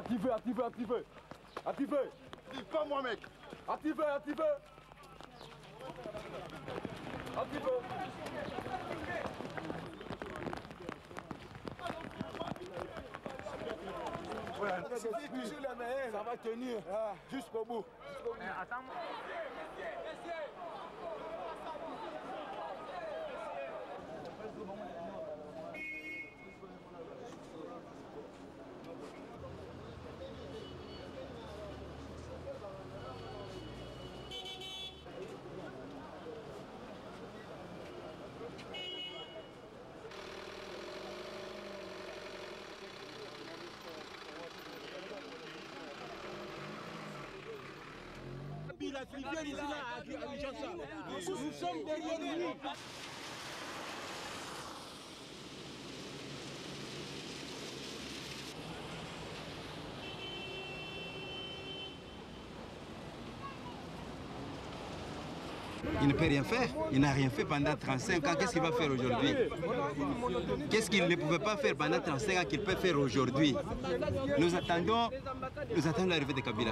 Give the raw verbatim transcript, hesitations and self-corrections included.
Activez, activez, activez. Activez. Dis pas moi mec. Activez, activez. Activez. Voilà. C'est toujours la meilleure. Ça va tenir ah. Jusqu'au bout. Jusqu'au bout. Euh, attends. La filière ici là, à Kinshasa. Nous sommes derrière lui. Il ne peut rien faire. Il n'a rien fait pendant trente-cinq ans. Qu'est-ce qu'il va faire aujourd'hui? Qu'est-ce qu'il ne pouvait pas faire pendant trente-cinq ans qu'il peut faire aujourd'hui? Nous attendons, nous attendons l'arrivée de Kabila.